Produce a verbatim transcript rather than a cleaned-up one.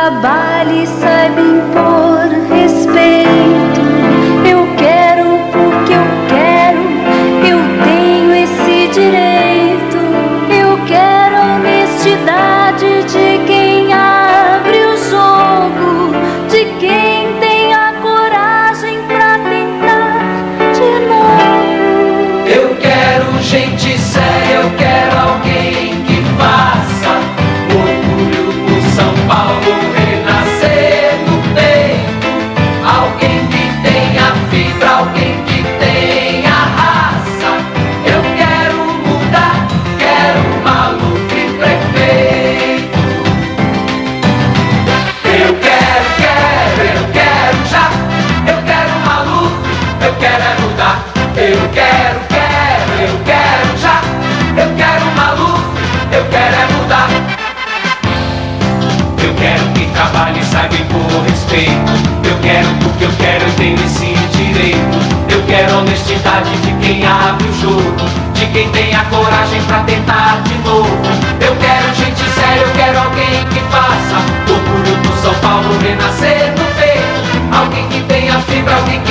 trabalhe e saiba impor respeito. Eu quero porque eu quero, eu tenho esse direito. Eu quero a honestidade de quem abre o jogo, de quem tem a coragem pra tentar de novo. Eu quero gente séria, eu quero alguém que faça o orgulho do São Paulo renascer no peito. Alguém que tenha fibra, alguém que tenha raça. Eu quero mudar, quero um Maluf prefeito. Eu quero, quero, eu quero já. Eu quero um Maluf, eu quero é mudar. Eu quero, quero, eu quero já. Eu quero um Maluf, eu quero é mudar. Eu quero que trabalhe e saiba impor respeito. Eu quero porque eu quero, eu tenho esse direito. Eu quero a honestidade de quem abre o jogo, de quem tem a coragem pra tentar de novo. Eu quero gente séria, eu quero alguém que faça o orgulho do São Paulo renascer no peito. Alguém que tenha fibra, alguém que